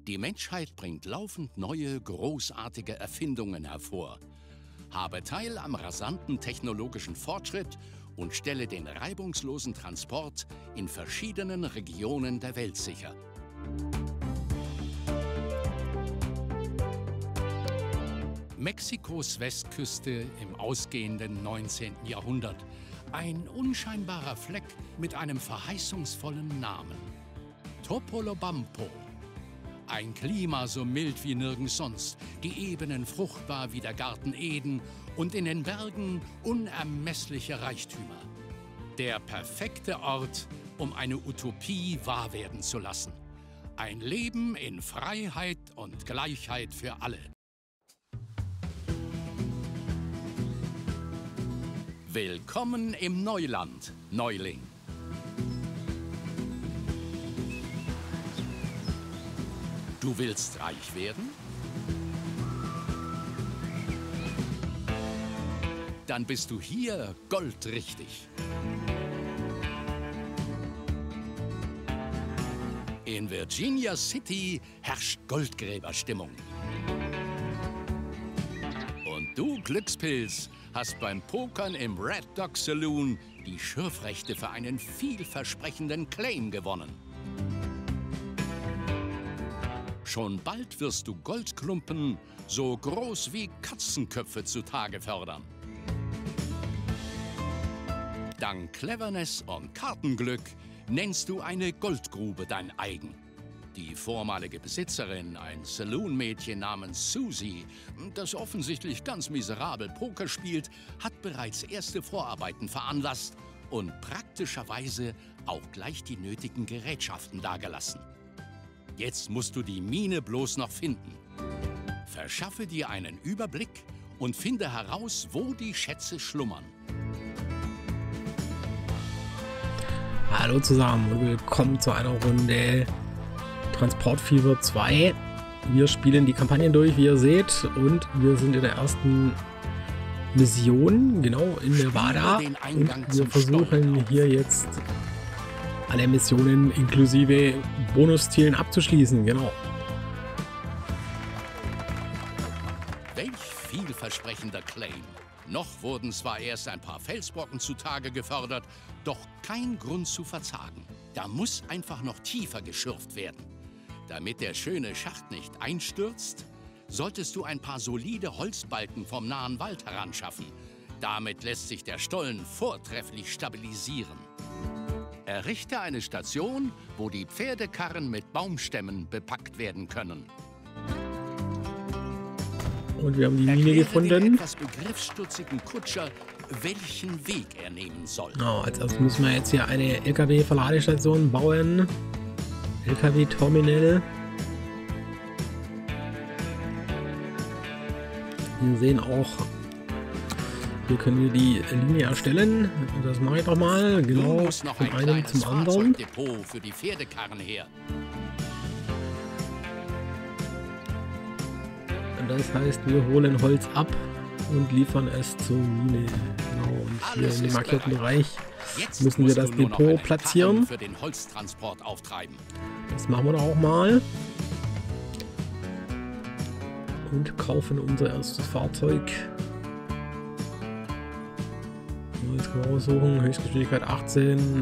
Die Menschheit bringt laufend neue, großartige Erfindungen hervor. Habe Teil am rasanten technologischen Fortschritt und stelle den reibungslosen Transport in verschiedenen Regionen der Welt sicher. Mexikos Westküste im ausgehenden 19. Jahrhundert. Ein unscheinbarer Fleck mit einem verheißungsvollen Namen. Topolobampo. Ein Klima so mild wie nirgends sonst, die Ebenen fruchtbar wie der Garten Eden und in den Bergen unermessliche Reichtümer. Der perfekte Ort, um eine Utopie wahr werden zu lassen. Ein Leben in Freiheit und Gleichheit für alle. Willkommen im Neuland, Neuling. Du willst reich werden? Dann bist du hier goldrichtig. In Virginia City herrscht Goldgräberstimmung. Und du, Glückspilz, hast beim Pokern im Red Dog Saloon die Schürfrechte für einen vielversprechenden Claim gewonnen. Schon bald wirst du Goldklumpen so groß wie Katzenköpfe zutage fördern. Dank Cleverness und Kartenglück nennst du eine Goldgrube dein eigen. Die vormalige Besitzerin, ein Saloon-Mädchen namens Susie, das offensichtlich ganz miserabel Poker spielt, hat bereits erste Vorarbeiten veranlasst und praktischerweise auch gleich die nötigen Gerätschaften dagelassen. Jetzt musst du die Mine bloß noch finden. Verschaffe dir einen Überblick und finde heraus, wo die Schätze schlummern. Hallo zusammen und willkommen zu einer Runde Transportfieber 2. Wir spielen die Kampagnen durch, wie ihr seht, und wir sind in der ersten Mission, genau, in Nevada. Und wir versuchen hier jetzt alle Missionen inklusive Bonuszielen abzuschließen, genau. Welch vielversprechender Claim. Noch wurden zwar erst ein paar Felsbrocken zutage gefördert, doch kein Grund zu verzagen. Da muss einfach noch tiefer geschürft werden. Damit der schöne Schacht nicht einstürzt, solltest du ein paar solide Holzbalken vom nahen Wald heranschaffen. Damit lässt sich der Stollen vortrefflich stabilisieren. Errichte eine Station, wo die Pferdekarren mit Baumstämmen bepackt werden können. Und wir haben die Mine gefunden. Dem etwas begriffsstutzigen Kutscher, welchen Weg er nehmen soll. Genau, als erstes müssen wir jetzt hier eine LKW-Verladestation bauen. LKW-Terminal. Wir sehen auch, hier können wir die Linie erstellen. Das mache ich doch mal. Genau, von einem zum anderen. Depot für die Pferdekarren her. Das heißt, wir holen Holz ab und liefern es zur Mine. Genau, und hier in dem markierten Bereich müssen wir das Depot platzieren. Für den Holztransport auftreiben. Das machen wir doch auch mal. Und kaufen unser erstes Fahrzeug. Jetzt können wir aussuchen, Höchstgeschwindigkeit 18.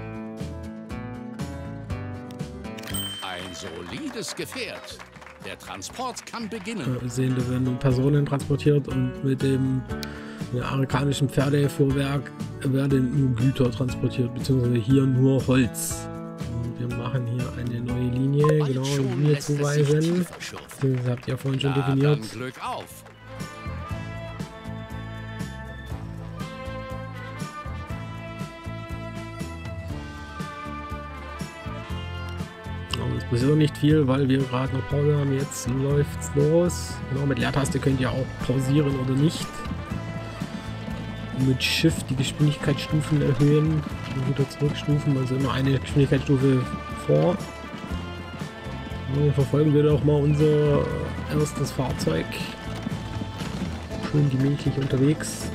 Ein solides Gefährt. Der Transport kann beginnen. Wir sehen, da werden Personen transportiert und mit dem amerikanischen Pferdefuhrwerk werden nur Güter transportiert, beziehungsweise hier nur Holz. Und wir machen hier eine neue Linie, genau, Linie zuweisen. Das habt ihr vorhin schon definiert. Dann Glück auf. Es passiert nicht viel, weil wir gerade noch Pause haben. Jetzt läuft's los. Genau, mit Leertaste könnt ihr auch pausieren oder nicht. Mit Shift die Geschwindigkeitsstufen erhöhen und wieder zurückstufen, also immer eine Geschwindigkeitsstufe vor. Und verfolgen wir doch mal unser erstes Fahrzeug. Schön gemächlich unterwegs.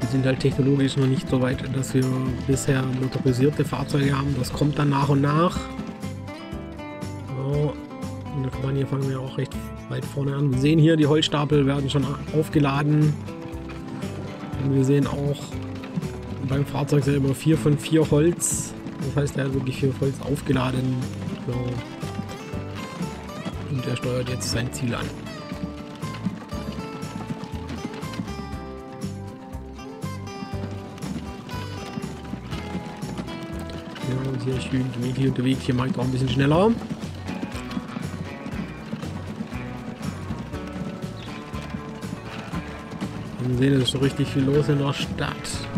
Wir sind halt technologisch noch nicht so weit, dass wir bisher motorisierte Fahrzeuge haben. Das kommt dann nach und nach. So. In der Kampagne fangen wir auch recht weit vorne an. Wir sehen hier, die Holzstapel werden schon aufgeladen. Und wir sehen auch beim Fahrzeug selber 4 von 4 Holz. Das heißt, er hat wirklich 4 Holz aufgeladen. So. Und er steuert jetzt sein Ziel an. Ja, und hier schön gemütlich unterwegs. Hier mache ich auch ein bisschen schneller. Wir sehen, es ist schon richtig viel los in der Stadt.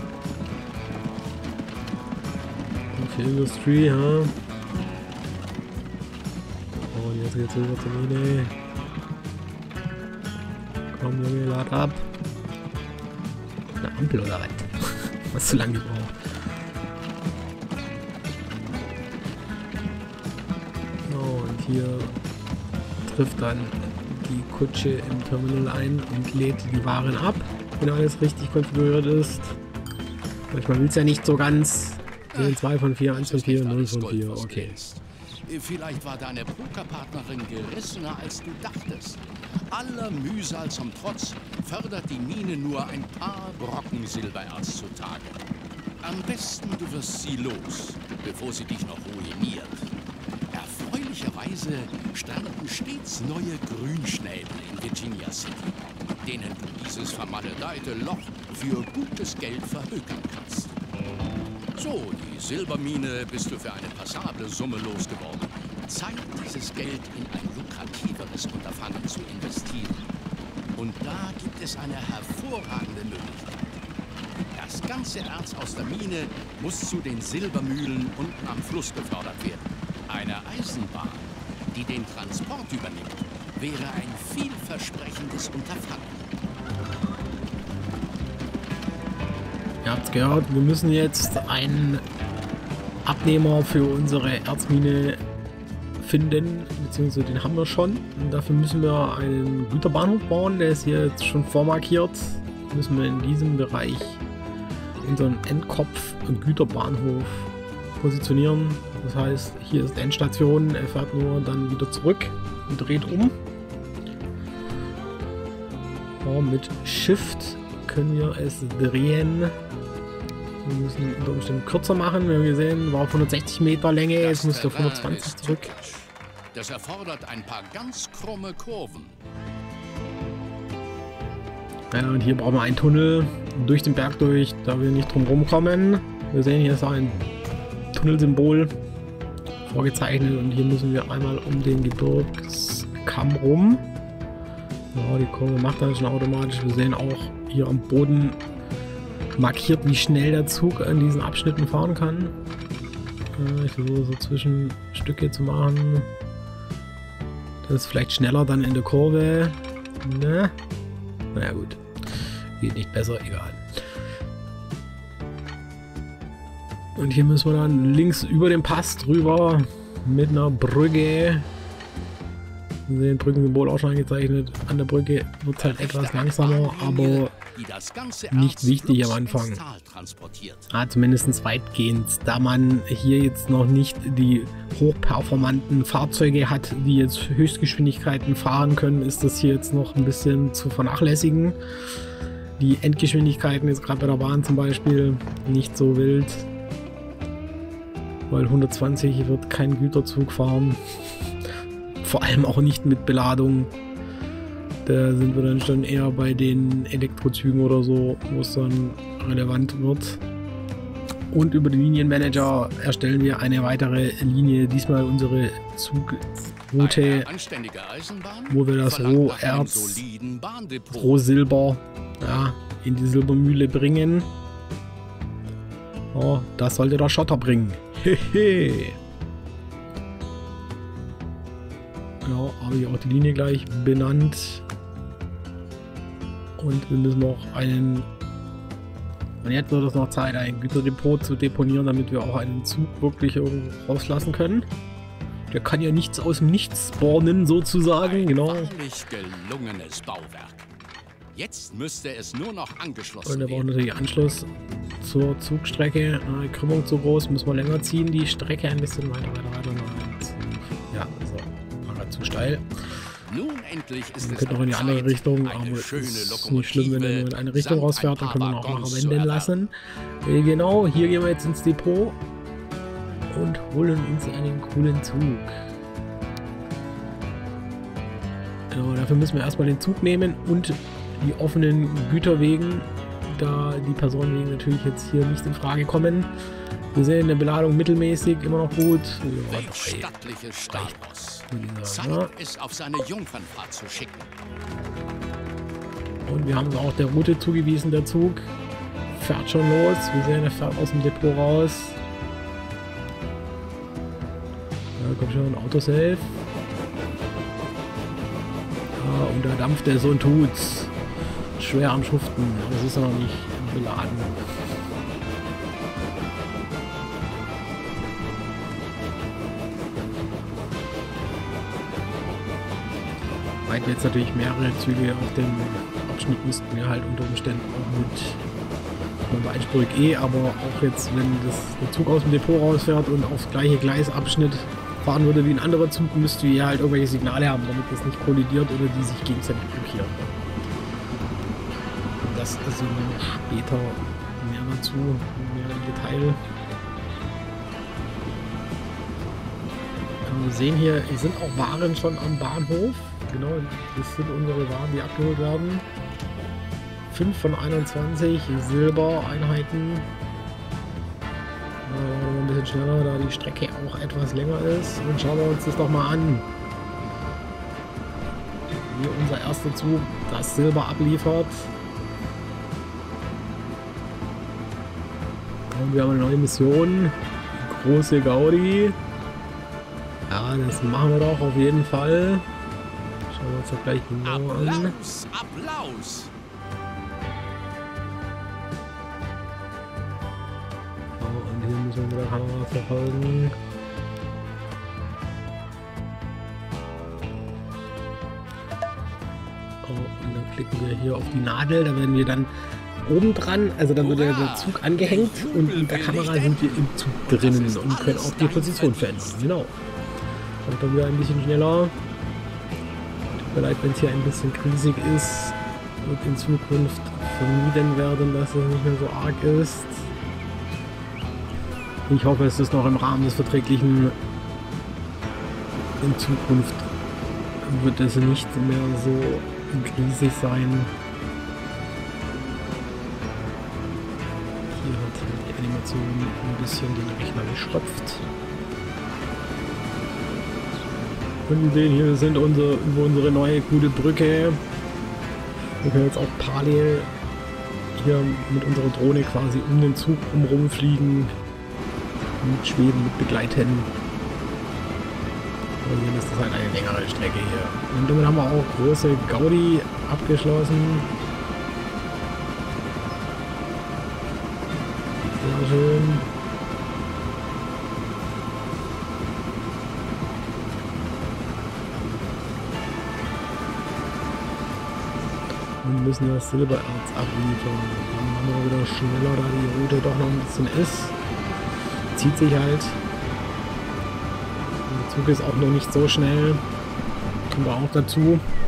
Und viel Industrie, ja. Oh, jetzt geht's rüber zur Mine. Komm, Junge, lad ab. Eine Ampel oder was? Was zu lange gebraucht. So, und hier trifft dann die Kutsche im Terminal ein und lädt die Waren ab, wenn alles richtig konfiguriert ist. Manchmal will es ja nicht so ganz. 2 von 4, 1 von 4, 0 von 4, okay. Vielleicht war deine Pokerpartnerin gerissener, als du dachtest. Aller Mühsal zum Trotz fördert die Mine nur ein paar Brocken Silbererz zutage. Am besten du wirst sie los, bevor sie dich noch ruiniert. Erfreulicherweise stranden stets neue Grünschnäbel in Virginia City, denen du dieses vermaledeite Loch für gutes Geld verhökern kannst. So, die Silbermine bist du für eine passable Summe losgeworden. Zeit, dieses Geld in ein lukrativeres Unterfangen zu investieren. Und da gibt es eine hervorragende Möglichkeit. Das ganze Erz aus der Mine muss zu den Silbermühlen unten am Fluss befördert werden. Eine Eisenbahn, die den Transport übernimmt, wäre ein vielversprechendes Unterfangen. Ihr habt's gehört, wir müssen jetzt einen Abnehmer für unsere Erzmine finden, beziehungsweise den haben wir schon. Und dafür müssen wir einen Güterbahnhof bauen, der ist hier jetzt schon vormarkiert. Müssen wir in diesem Bereich unseren Endkopf und Güterbahnhof positionieren. Das heißt, hier ist die Endstation, er fährt nur dann wieder zurück und dreht um. Ja, mit Shift können wir es drehen. Wir müssen unter Umständen kürzer machen. Wir haben gesehen, war auf 160 Meter Länge, jetzt muss der 120 zurück. Das erfordert ein paar ganz krumme Kurven. Ja, und hier brauchen wir einen Tunnel durch den Berg durch, da wir nicht drum rumkommen. Wir sehen, hier ist ein Tunnelsymbol vorgezeichnet und hier müssen wir einmal um den Gebirgskamm rum. Ja, die Kurve macht das schon automatisch. Wir sehen auch hier am Boden markiert, wie schnell der Zug an diesen Abschnitten fahren kann. Ich versuche so Zwischenstücke zu machen. Das ist vielleicht schneller dann in der Kurve. Ne? Naja gut. Geht nicht besser, egal. Und hier müssen wir dann links über den Pass drüber mit einer Brücke. Wir sehen Brückensymbol auch schon angezeichnet. An der Brücke wird es halt etwas langsamer, aber nicht wichtig am Anfang. Zumindest weitgehend. Da man hier jetzt noch nicht die hochperformanten Fahrzeuge hat, die jetzt Höchstgeschwindigkeiten fahren können, ist das hier jetzt noch ein bisschen zu vernachlässigen. Die Endgeschwindigkeiten jetzt gerade bei der Bahn zum Beispiel nicht so wild. Weil 120 wird kein Güterzug fahren. Vor allem auch nicht mit Beladung. Da sind wir dann schon eher bei den Elektrozügen oder so, wo es dann relevant wird. Und über den Linienmanager erstellen wir eine weitere Linie, diesmal unsere Zugroute, wo wir das Roherz, Rohsilber, ja, in die Silbermühle bringen. Oh, das sollte der Schotter bringen. Hehe. Genau, habe ich auch die Linie gleich benannt. Und wir müssen noch einen... Und jetzt wird es noch Zeit, ein Güterdepot zu deponieren, damit wir auch einen Zug wirklich irgendwo rauslassen können. Der kann ja nichts aus dem Nichts spawnen, sozusagen. Genau. Wahrlich gelungenes Bauwerk. Jetzt müsste es nur noch angeschlossen Und wir brauchen werden. natürlich Anschluss zur Zugstrecke. Krümmung zu groß, müssen wir länger ziehen. Die Strecke ein bisschen weiter. Nein, ja, so. War zu steil. Nun endlich ist Man es könnte auch in die Zeit, andere Richtung, eine aber schöne ist nicht schlimm, wenn er nur in eine Richtung samt rausfährt, ein dann können wir paar ihn auch nachher Waggons zu wenden erwerben. lassen. Genau, hier gehen wir jetzt ins Depot und holen uns einen coolen Zug. Ja, dafür müssen wir erstmal den Zug nehmen und die offenen Güterwegen, da die Personenwegen natürlich jetzt hier nicht in Frage kommen. Wir sehen eine Beladung mittelmäßig, immer noch gut. Ja, Welch stattliches Stahlross. ja. Zeit, es auf seine Jungfernfahrt zu schicken. Und wir haben es auch der Route zugewiesen, der Zug fährt schon los. Wir sehen, er fährt aus dem Depot raus. Ja, kommt schon ein Autosave. Ja, und da dampft er so und tut's. Schwer am Schuften, aber es ist noch nicht beladen. Weil jetzt natürlich mehrere Züge auf dem Abschnitt müssten wir halt unter Umständen auch mit einspurig aber auch jetzt, wenn der Zug aus dem Depot rausfährt und aufs gleiche Gleisabschnitt fahren würde wie ein anderer Zug, müssten wir halt irgendwelche Signale haben, damit das nicht kollidiert oder die sich gegenseitig blockieren. Das ist später mehr dazu, mehr im Detail. Wir sehen hier, es sind auch Waren schon am Bahnhof. Genau, das sind unsere Waren, die abgeholt werden. 5 von 21 Silbereinheiten. Ein bisschen schneller, da die Strecke auch etwas länger ist. Und schauen wir uns das doch mal an. Hier unser erster Zug, das Silber abliefert. Und wir haben eine neue Mission. Große Gaudi. Ja, das machen wir doch auf jeden Fall. Schauen wir uns das gleich genau an. Applaus, Applaus! Und hier müssen wir mit der Kamera verfolgen. Und dann klicken wir hier auf die Nadel, da werden wir dann oben dran, also dann wird der Zug angehängt und mit der Kamera sind wir im Zug drinnen und können auch die Position verändern. Genau. Kommt dann wieder ein bisschen schneller. Tut mir leid, wenn es hier ein bisschen krisig ist, wird in Zukunft vermieden werden, dass es nicht mehr so arg ist. Ich hoffe, es ist noch im Rahmen des Verträglichen. In Zukunft wird es nicht mehr so krisig sein. Hier hat die Animation ein bisschen den Rechner geschröpft. Und wir sehen, hier sind über unsere neue gute Brücke. Wir können jetzt auch parallel hier mit unserer Drohne quasi um den Zug rumfliegen. Mit Schweben, mit Begleiten. Und hier ist das halt eine längere Strecke hier. Und damit haben wir auch große Gaudi abgeschlossen. Sehr schön. Und müssen das Silbererz abliefern. Dann machen wir wieder schneller, da die Route doch noch ein bisschen ist. Zieht sich halt. Der Zug ist auch noch nicht so schnell. Kommt auch noch dazu.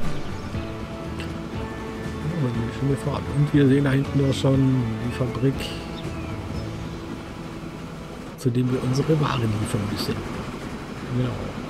Oh, eine schöne Fahrt. Und wir sehen da hinten auch schon die Fabrik, zu dem wir unsere Waren liefern müssen. Genau.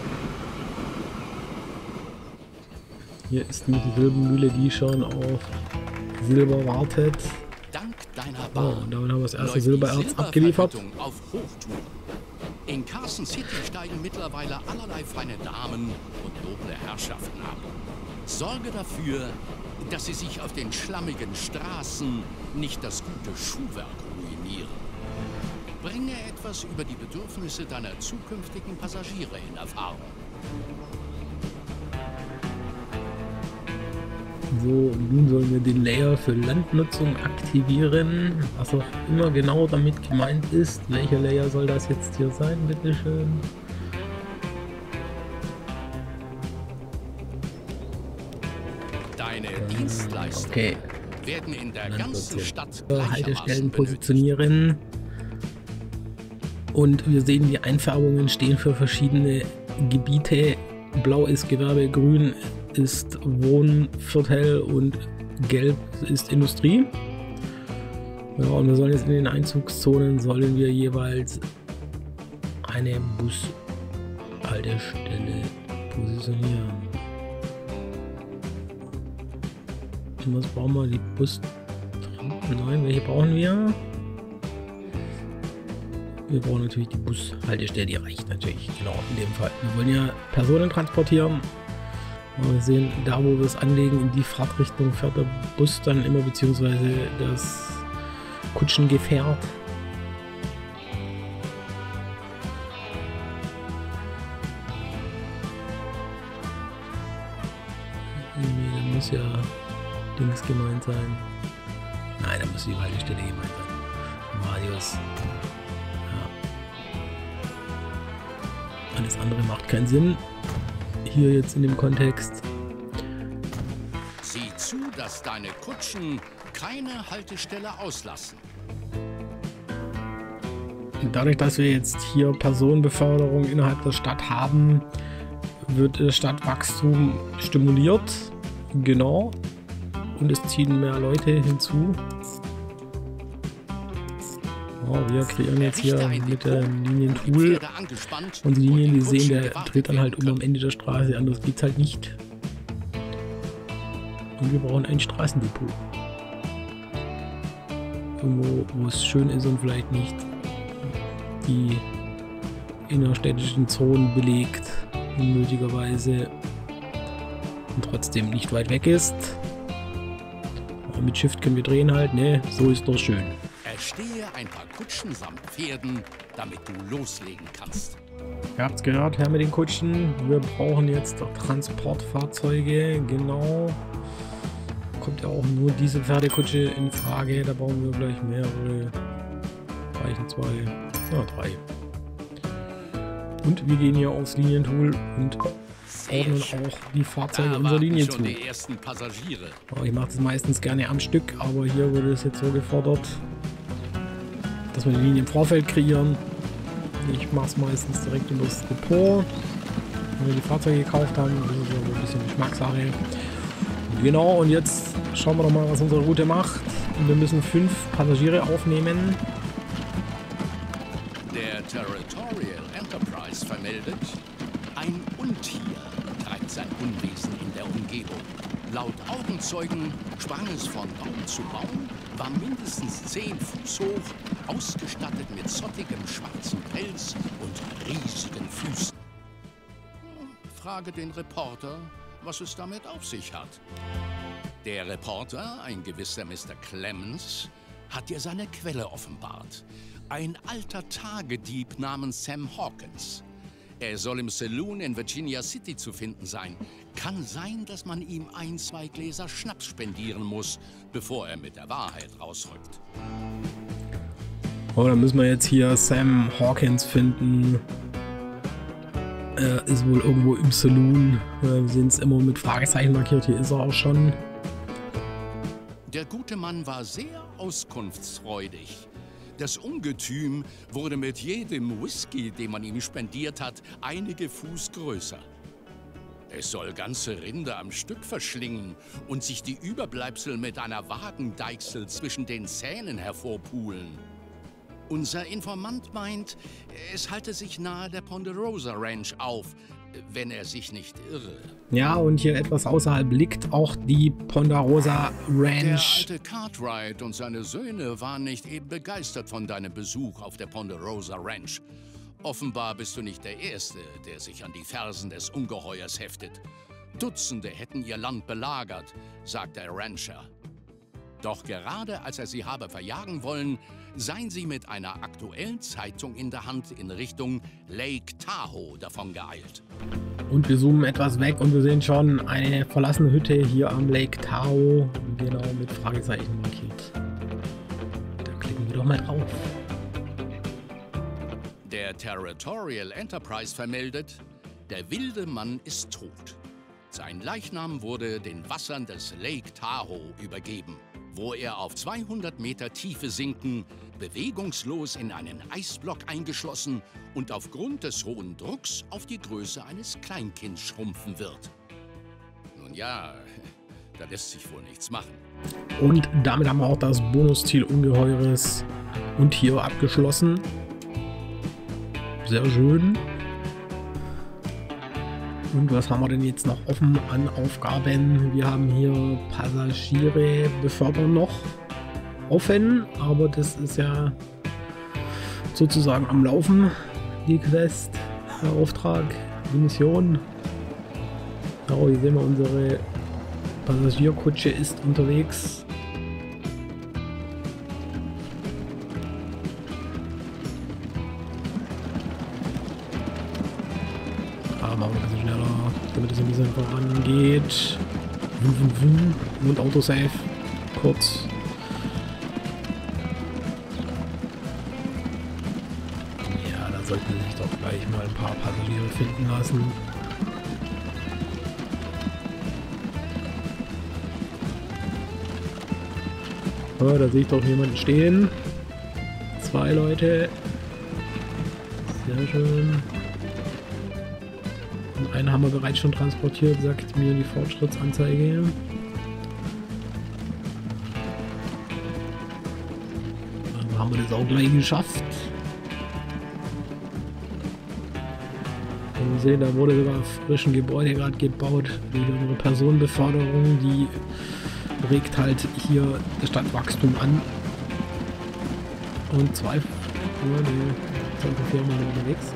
Hier ist die Silbermühle, die schon auf Silber wartet. Dank deiner Oh, Bahn und damit haben wir das erste läuft die Silbererz abgeliefert. Silbervergütung auf Hochtouren. In Carson City steigen mittlerweile allerlei feine Damen und noble Herrschaften ab. Sorge dafür, dass sie sich auf den schlammigen Straßen nicht das gute Schuhwerk ruinieren. Bringe etwas über die Bedürfnisse deiner zukünftigen Passagiere in Erfahrung. So, nun sollen wir den Layer für Landnutzung aktivieren. Was auch immer genau damit gemeint ist. Welcher Layer soll das jetzt hier sein, bitteschön? Deine Dienstleistungen werden in der ganzen Stadt Haltestellen positionieren. Und wir sehen, die Einfärbungen stehen für verschiedene Gebiete. Blau ist Gewerbe, grün ist Wohnviertel und gelb ist Industrie. Ja, und wir sollen jetzt in den Einzugszonen jeweils eine Bushaltestelle positionieren. Und was brauchen wir? Die Nein, welche brauchen wir? Wir brauchen natürlich die Bushaltestelle, die reicht natürlich, genau, in dem Fall. Wir wollen ja Personen transportieren. Und wir sehen, da wo wir es anlegen, in die Fahrtrichtung fährt der Bus dann immer, beziehungsweise das Kutschengefährt. Nee, da muss ja Dings gemeint sein. Nein, da muss die Haltestelle gemeint sein. Radius. Ja. Alles andere macht keinen Sinn. Hier jetzt in dem Kontext. Sieh zu, dass deine Kutschen keine Haltestelle auslassen. Dadurch, dass wir jetzt hier Personenbeförderung innerhalb der Stadt haben, wird das Stadtwachstum stimuliert. Genau. Und es ziehen mehr Leute hinzu. Oh, wir kreieren jetzt hier mit dem Linientool unsere Linien, die sehen, der dreht dann halt am Ende der Straße, anders geht's halt nicht. Und wir brauchen ein Straßendepot. Irgendwo, wo es schön ist und vielleicht nicht die innerstädtischen Zonen belegt, unnötigerweise, und trotzdem nicht weit weg ist. Aber mit Shift können wir drehen halt, ne? So ist doch schön. Erstehe ein paar Kutschen samt Pferden, damit du loslegen kannst. Ihr habt's gehört, her mit den Kutschen. Wir brauchen jetzt Transportfahrzeuge, genau. Kommt ja auch nur diese Pferdekutsche in Frage, da brauchen wir gleich mehrere. Reichen 2, ja 3. Und wir gehen hier aufs Linientool und ordnen auch die Fahrzeuge unserer Linie zu. Oh, ich mache das meistens gerne am Stück, aber hier wurde es jetzt so gefordert, dass wir die Linie im Vorfeld kreieren. Ich mache es meistens direkt über das Depot, wenn wir die Fahrzeuge gekauft haben. Das ist ja so ein bisschen Geschmackssache. Genau, und jetzt schauen wir doch mal, was unsere Route macht. Wir müssen 5 Passagiere aufnehmen. Der Territorial Enterprise vermeldet, ein Untier treibt sein Unwesen in der Umgebung. Laut Augenzeugen sprang es von Baum zu Baum, war mindestens 10 Fuß hoch, ausgestattet mit zottigem schwarzen Pelz und riesigen Füßen. Frage den Reporter, was es damit auf sich hat. Der Reporter, ein gewisser Mr. Clemens, hat dir seine Quelle offenbart. Ein alter Tagedieb namens Sam Hawkins. Er soll im Saloon in Virginia City zu finden sein. Kann sein, dass man ihm 1, 2 Gläser Schnaps spendieren muss, bevor er mit der Wahrheit rausrückt. Oh, dann müssen wir jetzt hier Sam Hawkins finden. Er ist wohl irgendwo im Saloon. Wir sehen es immer mit Fragezeichen markiert. Hier ist er auch schon. Der gute Mann war sehr auskunftsfreudig. Das Ungetüm wurde mit jedem Whisky, den man ihm spendiert hat, einige Fuß größer. Es soll ganze Rinder am Stück verschlingen und sich die Überbleibsel mit einer Wagendeichsel zwischen den Zähnen hervorpulen. Unser Informant meint, es halte sich nahe der Ponderosa Ranch auf, wenn er sich nicht irre. Ja, und hier etwas außerhalb liegt auch die Ponderosa Ranch. Der alte Cartwright und seine Söhne waren nicht eben begeistert von deinem Besuch auf der Ponderosa Ranch. Offenbar bist du nicht der Erste, der sich an die Fersen des Ungeheuers heftet. Dutzende hätten ihr Land belagert, sagt der Rancher. Doch gerade als er sie habe verjagen wollen, seien sie mit einer aktuellen Zeitung in der Hand in Richtung Lake Tahoe davongeeilt. Und wir zoomen etwas weg und wir sehen schon eine verlassene Hütte hier am Lake Tahoe, genau mit Fragezeichen markiert. Da klicken wir doch mal drauf. Der Territorial Enterprise vermeldet, der wilde Mann ist tot. Sein Leichnam wurde den Wassern des Lake Tahoe übergeben, wo er auf 200 Meter Tiefe sinken, bewegungslos in einen Eisblock eingeschlossen und aufgrund des hohen Drucks auf die Größe eines Kleinkinds schrumpfen wird. Nun ja, da lässt sich wohl nichts machen. Und damit haben wir auch das Bonusziel Ungeheures und hier abgeschlossen. Sehr schön. Und was haben wir denn jetzt noch offen an Aufgaben? Wir haben hier Passagiere befördern noch offen, aber das ist ja sozusagen am Laufen, die Quest, der Auftrag, die Mission. Oh, hier sehen wir, unsere Passagierkutsche ist unterwegs. Machen wir ein bisschen schneller, damit es ein bisschen vorangeht. Und Autosave kurz. Ja, da sollten sich doch gleich mal ein paar Passagiere finden lassen. Oh, da sehe ich doch jemanden stehen. 2 Leute. Sehr schön. Einen haben wir bereits schon transportiert, sagt mir die Fortschrittsanzeige. Dann haben wir das auch gleich geschafft. Und wir sehen, da wurde sogar frisch ein Gebäude gerade gebaut. Durch unsere Personenbeförderung, die regt halt hier das Stadtwachstum an. Und 2 Firmen unterwegs.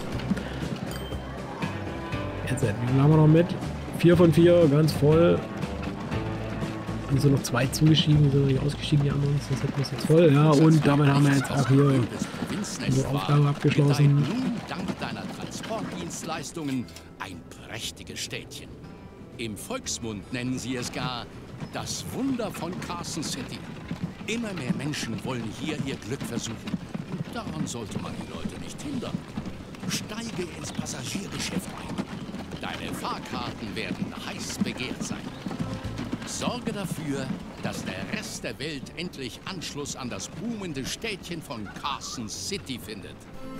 Jetzt, wie viel haben wir noch mit? 4 von 4, ganz voll. Hier sind noch 2 zugeschrieben, die sind noch nicht ausgestiegen, die anderen, das hätten wir jetzt voll. Ja, und damit haben wir jetzt auch hier unsere Aufgabe abgeschlossen. Nun dank deiner Transportdienstleistungen ein prächtiges Städtchen. Im Volksmund nennen sie es gar das Wunder von Carson City. Immer mehr Menschen wollen hier ihr Glück versuchen. Und daran sollte man die Leute nicht hindern. Steige ins Passagiergeschäft ein. Deine Fahrkarten werden heiß begehrt sein. Sorge dafür, dass der Rest der Welt endlich Anschluss an das boomende Städtchen von Carson City findet.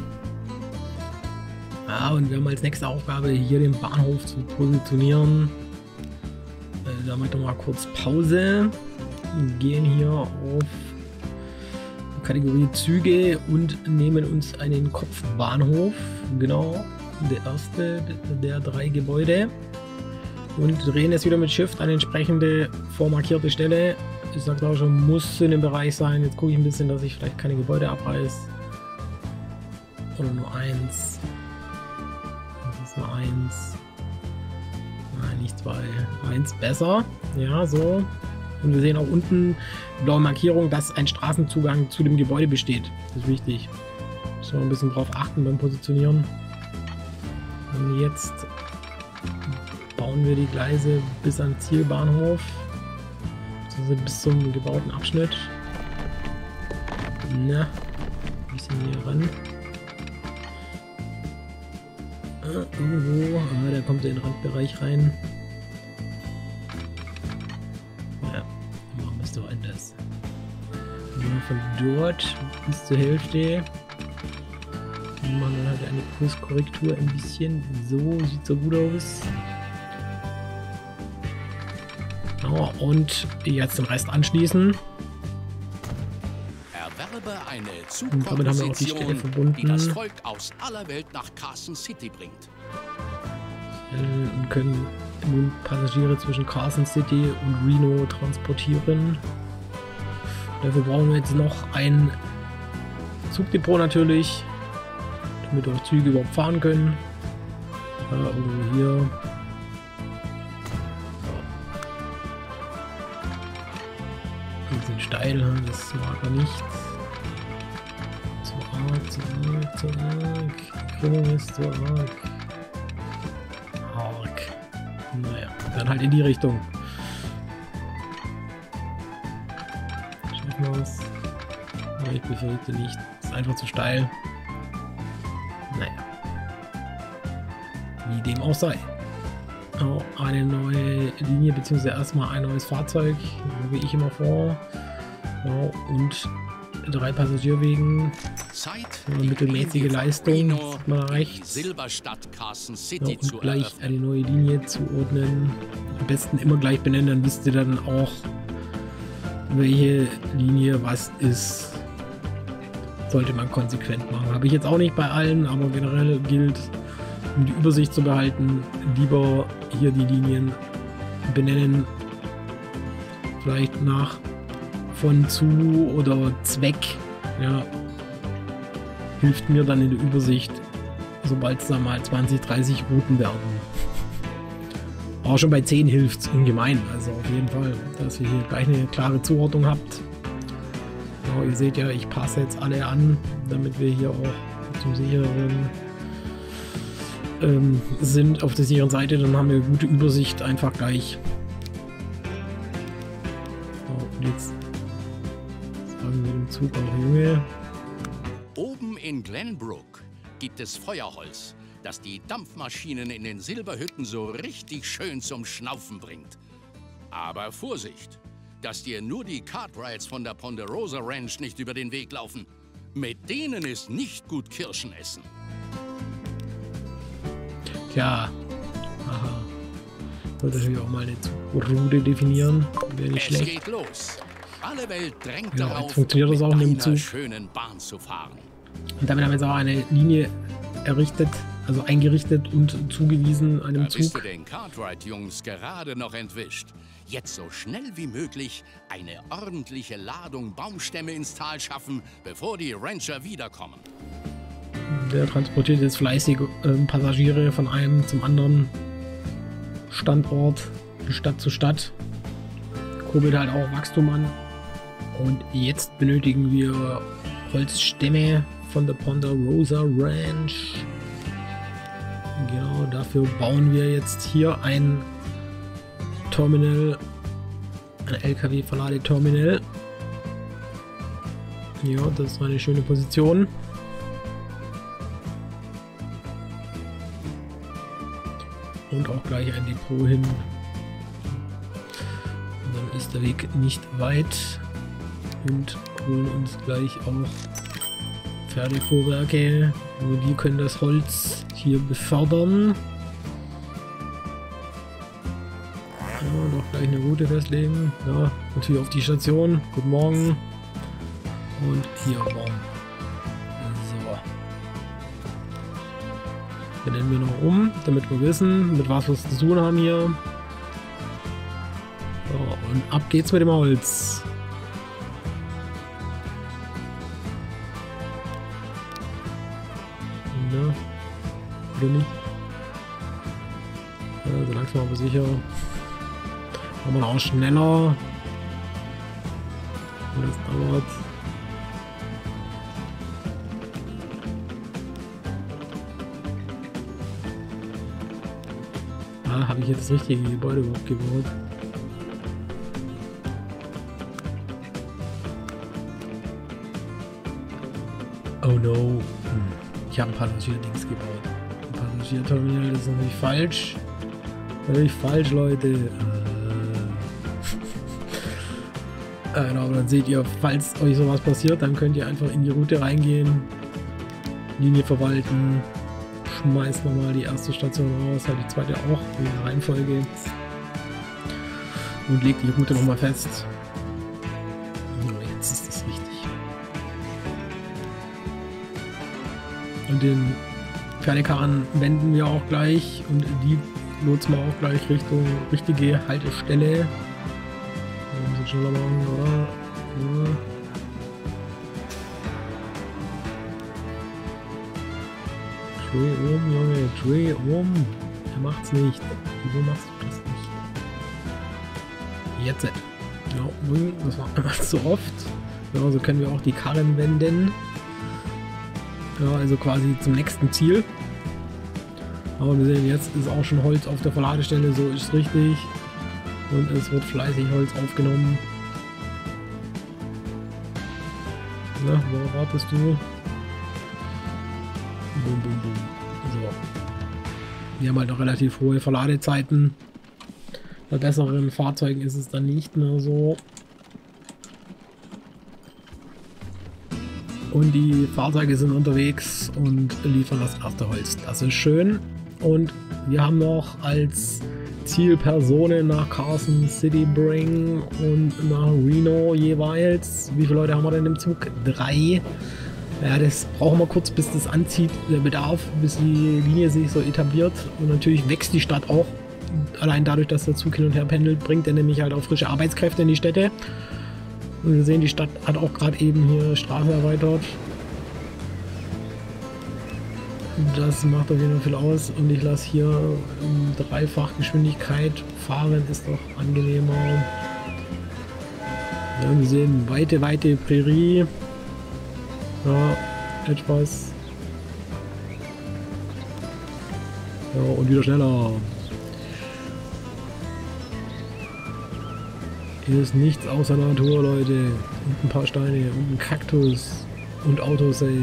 Ja, und wir haben als nächste Aufgabe, hier den Bahnhof zu positionieren. Da machen wir mal kurz Pause. Wir gehen hier auf die Kategorie Züge und nehmen uns einen Kopfbahnhof. Genau. Der erste der 3 Gebäude und drehen es wieder mit Shift an entsprechende vormarkierte Stelle. Ich sage auch schon, muss in dem Bereich sein. Jetzt gucke ich ein bisschen, dass ich vielleicht keine Gebäude abreiße. Oder nur 1. Das ist nur 1. Nein, nicht 2. 1 besser. Ja, so. Und wir sehen auch unten blaue Markierung, dass ein Straßenzugang zu dem Gebäude besteht. Das ist wichtig. Müssen wir ein bisschen drauf achten beim Positionieren. Und jetzt bauen wir die Gleise bis an Zielbahnhof, also bis zum gebauten Abschnitt. Na, ein bisschen hier ran. Irgendwo, da kommt er in den Randbereich rein. Ja, machen wir es doch anders. Von dort bis zur Hälfte. Man hat eine Kurskorrektur ein bisschen. So sieht so gut aus. Genau, und jetzt den Rest anschließen. Erwerbe eine Und damit haben wir auch die Stelle verbunden. die das Volk aus aller Welt nach Carson City bringt. Und können nun Passagiere zwischen Carson City und Reno transportieren. Dafür brauchen wir jetzt noch ein Zugdepot natürlich, damit auch Züge überhaupt fahren können. Irgendwo hier. Die sind steil, das mag er nicht. Zu arg, zu arg. Die Krümmung ist zu arg. Arg. Naja, dann halt in die Richtung. Schaffen wir es? Ich befürchte nicht. Ist einfach zu steil. Naja. Wie dem auch sei. eine neue Linie, beziehungsweise erstmal ein neues Fahrzeug, so wie ich immer vor. Ja, und 3 Passagierwegen. Mittelmäßige Leistung, sieht man rechts. Und gleich eine neue Linie zuordnen. Am besten immer gleich benennen, dann wisst ihr dann auch, welche Linie was ist. Sollte man konsequent machen. Habe ich jetzt auch nicht bei allen, aber generell gilt, um die Übersicht zu behalten, lieber hier die Linien benennen. Vielleicht nach von zu oder Zweck. Ja, hilft mir dann in der Übersicht, sobald es dann mal 20, 30 Routen werden. Auch schon bei 10 hilft es ungemein. Also auf jeden Fall, dass ihr hier gleich eine klare Zuordnung habt. Ja, ihr seht ja, ich passe jetzt alle an, damit wir hier auch zum sicheren sind auf der sicheren Seite. Dann haben wir eine gute Übersicht einfach gleich. So, und jetzt sagen wir dem Zug auch Junge. Oben in Glenbrook gibt es Feuerholz, das die Dampfmaschinen in den Silberhütten so richtig schön zum Schnaufen bringt. Aber Vorsicht, dass dir nur die Cartwrights von der Ponderosa Ranch nicht über den Weg laufen. Mit denen ist nicht gut Kirschen essen. Tja, aha. Sollte natürlich auch mal eine Route definieren. Wäre nicht schlecht. Es geht los. Alle Welt drängt Ja, darauf, jetzt funktioniert das auch mit dem einer Zug. schönen Bahn zu fahren. Und damit haben wir jetzt auch eine Linie errichtet, also eingerichtet und zugewiesen einem Da bist du Zug. den Cartwright-Jungs gerade noch entwischt. Jetzt so schnell wie möglich eine ordentliche Ladung Baumstämme ins Tal schaffen, bevor die Rancher wiederkommen. Der transportiert jetzt fleißig Passagiere von einem zum anderen Standort, Stadt zu Stadt. Kurbelt halt auch Wachstum an. Und jetzt benötigen wir Holzstämme von der Ponderosa Ranch. Genau, dafür bauen wir jetzt hier ein Terminal, ein LKW-Verladeterminal. Ja, das ist eine schöne Position. Und auch gleich ein Depot hin. Und dann ist der Weg nicht weit. Und holen uns gleich auch Pferdefuhrwerke. Nur die können das Holz hier befördern. Ja, noch gleich eine Route festlegen. Ja, natürlich auf die Station. Guten Morgen. Und hier bauen. So. Benennen wir noch um, damit wir wissen, mit was wir es zu tun haben hier. So, und ab geht's mit dem Holz. Ja, oder nicht? Ja, so langsam aber sicher. Machen wir auch schneller. Und das dauert. Ah, habe ich jetzt das richtige Gebäude überhaupt gebaut? Oh no. Ich habe ein Passagierdings gebaut. Ein Passagierterminal, das ist natürlich falsch. Natürlich falsch, Leute. Genau, aber dann seht ihr, falls euch sowas passiert, dann könnt ihr einfach in die Route reingehen, Linie verwalten, schmeißt nochmal die erste Station raus, halt die zweite auch, in der Reihenfolge, und legt die Route nochmal fest. So, jetzt ist das richtig. Und den Pferdekarren wenden wir auch gleich und die lotsen wir auch gleich Richtung richtige Haltestelle. Ein bisschen schneller machen, oder? Ja. Dreh um, Junge, dreh um. Er macht's nicht. Wieso machst du das nicht? Jetzt. Ja, das war einfach zu oft. Ja, so können wir auch die Karren wenden. Ja, also quasi zum nächsten Ziel. Aber wir sehen, jetzt ist auch schon Holz auf der Verladestelle, so ist es richtig. Und es wird fleißig Holz aufgenommen. Na, worauf wartest du? Bum, bum, bum. Die haben halt noch relativ hohe Verladezeiten. Bei besseren Fahrzeugen ist es dann nicht mehr so. Und die Fahrzeuge sind unterwegs und liefern das erste Holz. Das ist schön. Und wir haben noch als Zielpersonen nach Carson City Bring und nach Reno jeweils. Wie viele Leute haben wir denn im Zug? 3. Ja, das brauchen wir kurz, bis das anzieht, der Bedarf, bis die Linie sich so etabliert. Und natürlich wächst die Stadt auch. Allein dadurch, dass der Zug hin und her pendelt, bringt er nämlich halt auch frische Arbeitskräfte in die Städte. Und wir sehen, die Stadt hat auch gerade eben hier Straße erweitert. Das macht auf jeden Fall viel aus. Und ich lasse hier Dreifachgeschwindigkeit fahren, ist doch angenehmer. Ja, wir sehen weite Prärie. Ja, etwas. Ja, und wieder schneller. Hier ist nichts außer Natur, Leute. Und ein paar Steine und ein Kaktus und Autosave.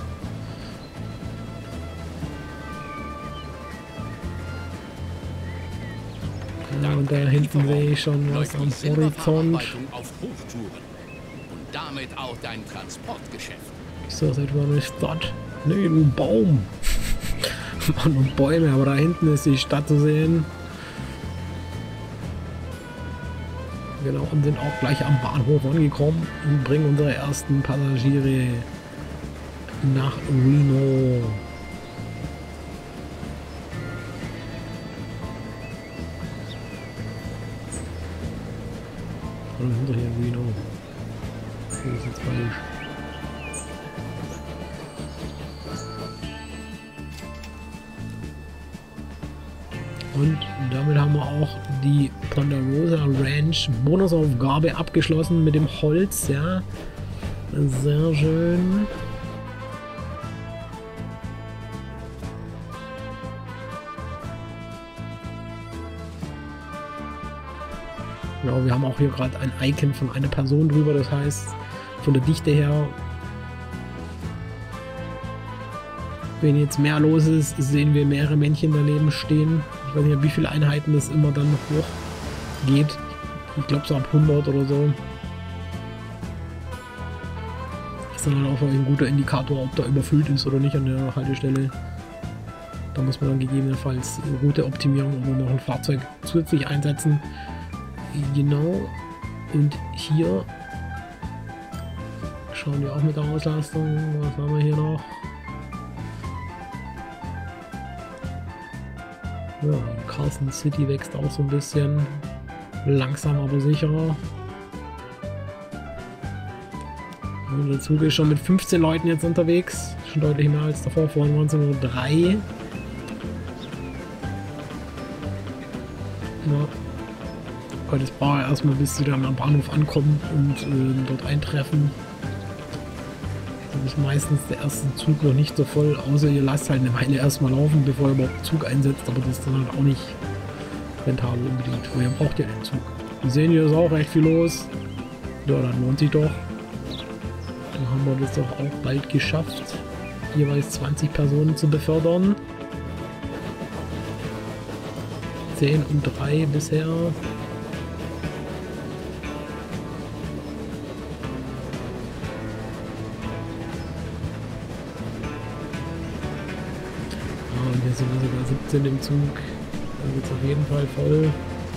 Ja, und da hinten sehe ich schon was am Horizont. Und damit auch dein Transportgeschäft. Ist das etwa eine Stadt? Nee, ein Baum. Mann und Bäume, aber da hinten ist die Stadt zu sehen. Genau, und sind auch gleich am Bahnhof angekommen und bringen unsere ersten Passagiere nach Reno. Oder sind wir hier in Reno? Das ist jetzt falsch. Und damit haben wir auch die Ponderosa Ranch Bonusaufgabe abgeschlossen mit dem Holz, ja. Sehr schön. Genau, wir haben auch hier gerade ein Icon von einer Person drüber, das heißt, von der Dichte her, wenn jetzt mehr los ist, sehen wir mehrere Männchen daneben stehen. Ich weiß nicht, wie viele Einheiten das immer dann hoch geht. Ich glaube so ab 100 oder so. Ist dann halt auch ein guter Indikator, ob da überfüllt ist oder nicht an der Haltestelle. Da muss man dann gegebenenfalls Routeoptimierung oder noch ein Fahrzeug zusätzlich einsetzen. Genau. Und hier schauen wir auch mit der Auslastung. Was haben wir hier noch? Ja, Carson City wächst auch so ein bisschen. Langsam, aber sicherer. Und der Zug ist schon mit 15 Leuten jetzt unterwegs. Schon deutlich mehr als davor. Vorhin waren es nur 3. Ja. Aber das braucht erstmal, bis sie dann am Bahnhof ankommen und dort eintreffen. Dann ist meistens der erste Zug noch nicht so voll, außer ihr lasst halt eine Weile erstmal laufen, bevor ihr überhaupt den Zug einsetzt, aber das ist dann halt auch nicht rentabel unbedingt. Wo ihr braucht ja den Zug. Wir sehen, hier ist auch recht viel los. Ja, dann lohnt sich doch. Dann haben wir das doch auch bald geschafft, jeweils 20 Personen zu befördern. 10 und 3 bisher. Und hier sind wir sogar 17 im Zug. Da wird es auf jeden Fall voll.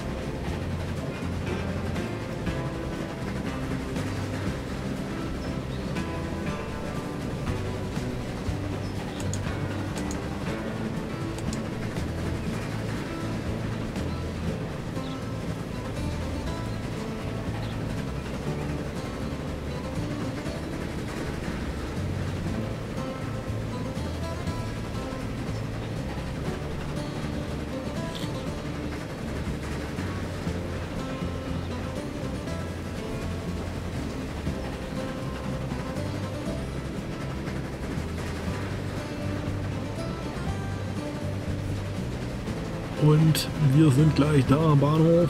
Und wir sind gleich da am Bahnhof.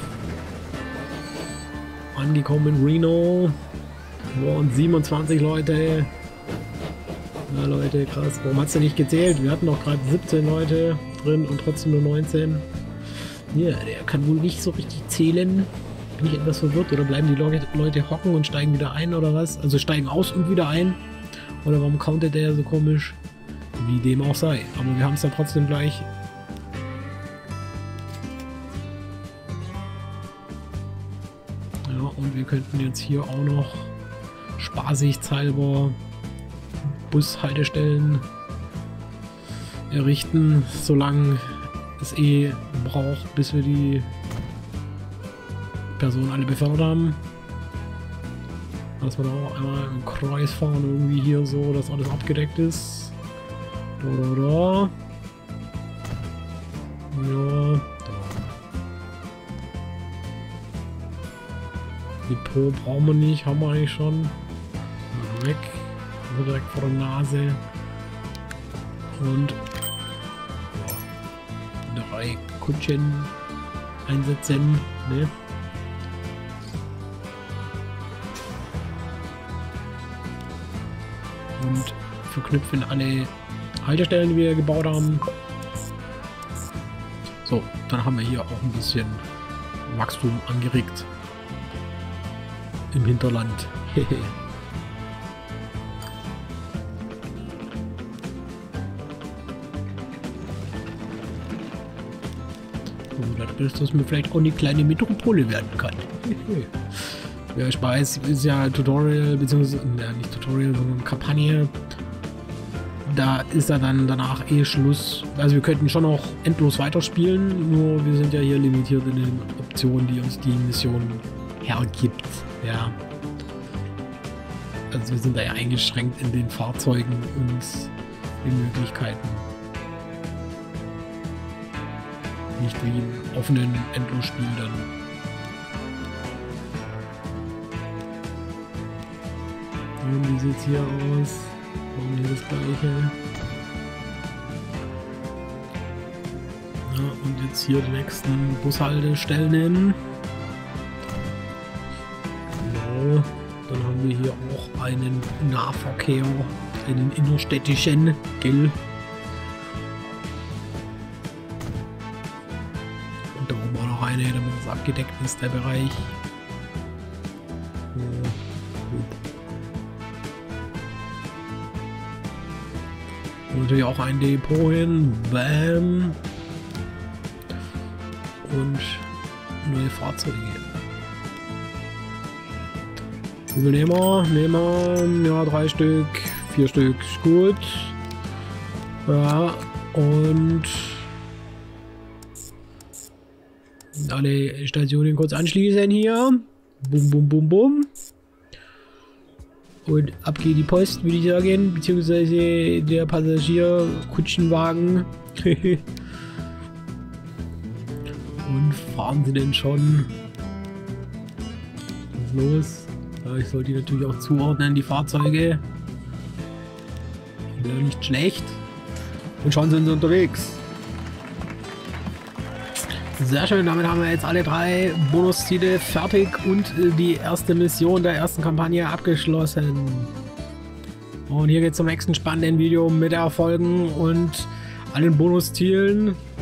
Angekommen in Reno. Und 27 Leute. Na Leute, krass. Warum hat es denn nicht gezählt? Wir hatten doch gerade 17 Leute. drin und trotzdem nur 19. Ja, der kann wohl nicht so richtig zählen. Bin ich etwas verwirrt oder bleiben die Leute hocken und steigen wieder ein oder was? Also steigen aus und wieder ein? Oder warum countet der so komisch? Wie dem auch sei. Aber wir haben es dann trotzdem gleich. Ja, und wir könnten jetzt hier auch noch spaßigshalber Bushaltestellen errichten, solange es braucht, bis wir die Personen alle befördert haben. Dass wir da auch einmal im Kreis fahren, irgendwie hier so, dass alles abgedeckt ist. Da. Ja, da. Depot brauchen wir nicht, haben wir eigentlich schon. Weg. Also direkt vor der Nase. Und ja, 3 Kutschen einsetzen. Ne? Und verknüpfen alle Haltestellen, die wir gebaut haben. So, dann haben wir hier auch ein bisschen Wachstum angeregt. Im Hinterland. Dass man vielleicht auch eine kleine Metropole werden kann. Ja, ich weiß, ist ja Tutorial, beziehungsweise, ja, nicht Tutorial, sondern Kampagne. Da ist ja dann danach Schluss. Also wir könnten schon noch endlos weiterspielen, nur wir sind ja hier limitiert in den Optionen, die uns die Mission hergibt. Ja. Also wir sind da ja eingeschränkt in den Fahrzeugen und den Möglichkeiten. Nicht wie im offenen Endlosspiel dann. Und wie sieht es hier aus? Machen wir hier das gleiche. Ja, und jetzt hier die nächsten Bushaltestellen. Genau. Dann haben wir hier auch einen Nahverkehr, einen innerstädtischen, gell? Und da oben auch noch eine, damit es abgedeckt ist, der Bereich. Ja, gut. Und natürlich auch ein Depot hin. Bam. Und neue Fahrzeuge. Wie viel nehmen wir? Ja, 3 Stück, 4 Stück, ist gut. Ja, und alle Stationen kurz anschließen hier. Bum, bum, bum, bum. Und ab geht die Post, würde ich sagen, beziehungsweise der Passagier-Kutschenwagen. Und fahren sie denn schon? Was ist los? Ja, ich sollte die natürlich auch zuordnen, die Fahrzeuge. Ja, nicht schlecht. Und schon sind sie unterwegs. Sehr schön, damit haben wir jetzt alle 3 Bonusziele fertig und die erste Mission der ersten Kampagne abgeschlossen. Und hier geht es zum nächsten spannenden Video mit Erfolgen und allen Bonuszielen.